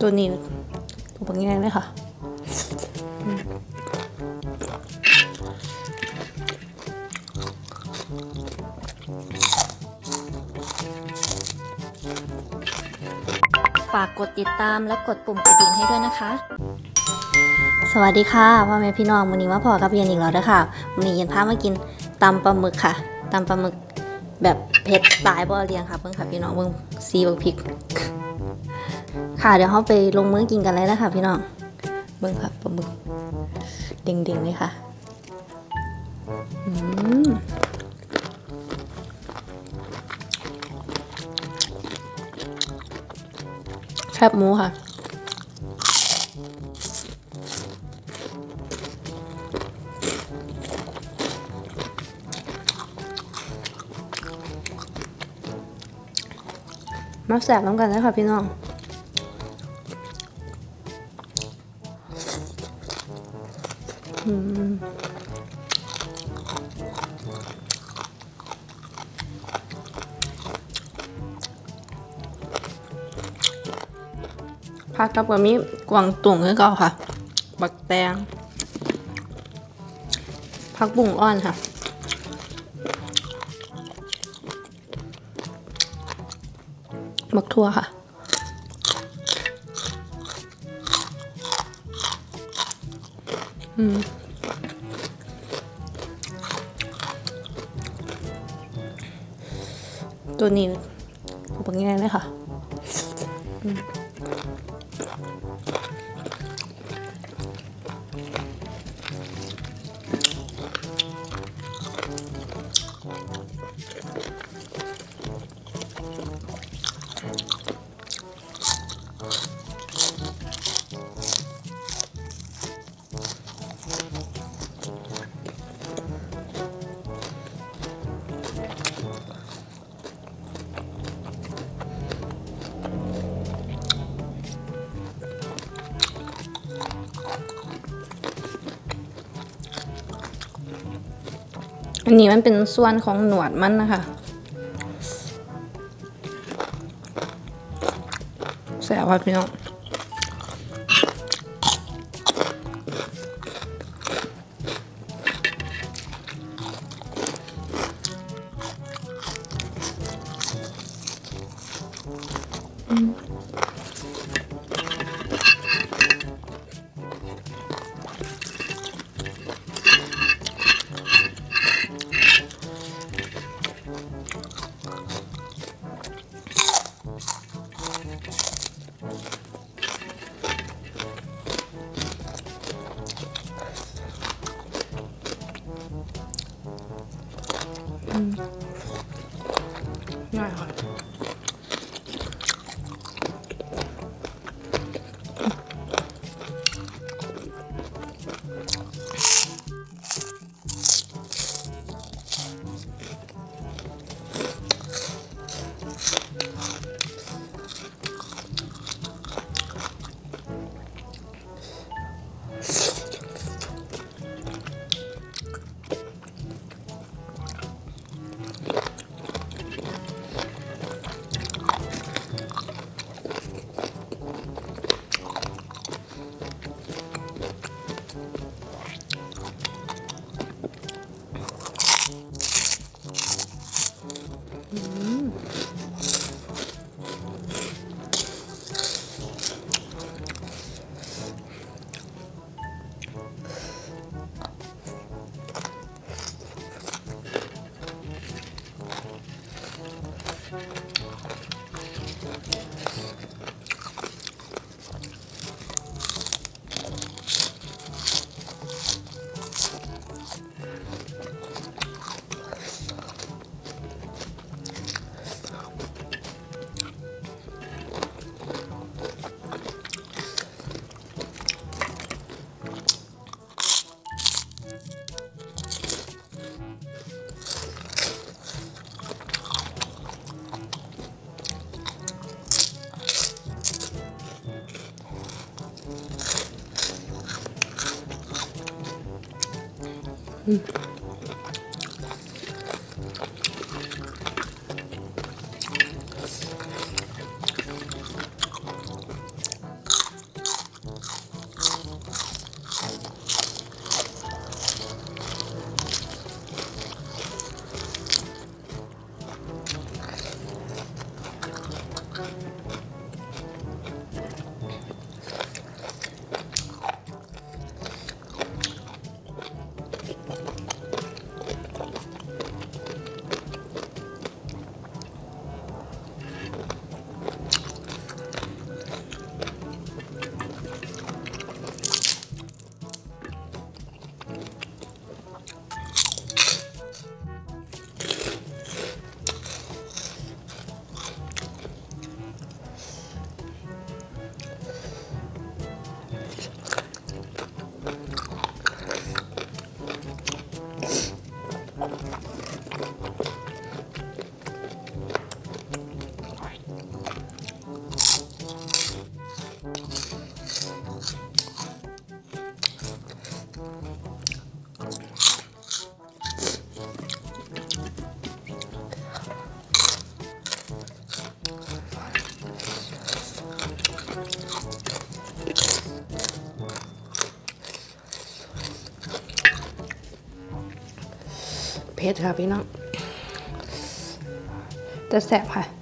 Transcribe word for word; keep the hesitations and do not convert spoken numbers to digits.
ตัวนี้ตัวบางอย่างเลยค่ะฝากกดติดตามและกดปุ่มกระดิ่งให้ด้วยนะคะสวัสดีค่ะพ่อแม่พี่น้องวันนี้มาพอกับเย็นอีกแล้วนะคะวันนี้เย็นพามากินตำปลาหมึกค่ะตำปลาหมึกแบบเผ็ดตายบ่เรียงค่ะเพิ่งค่ะพี่น้องเพิ่งซีบักพริกค่ะเดี๋ยวเขาไปลงมือกินกันเลยนะคะพี่น้องเบิ่งค่ะปลาหมึกเด้งๆเลยค่ะอืมแคบหมูค่ะมาแสบน้ำกันเลยค่ะพี่น้องอืมผักกับกะมีกวางตุ่งให้ก็ค่ะบักแตงผักบุ้งอ่อนค่ะบักทั่วค่ะอืมตัวนี้ตัวบางอย่างเลยค่ะอืมอันนี้มันเป็นส่วนของหนวดมันนะคะแซ่บค่ะพี่น้องง่ายค่ะอืมผ็ดค่ะพี่น้องแต่แซ่บค่ะ